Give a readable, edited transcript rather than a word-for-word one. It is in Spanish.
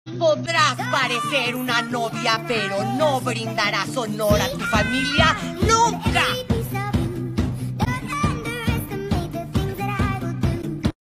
Podrás parecer una novia, pero no brindarás honor a tu familia nunca.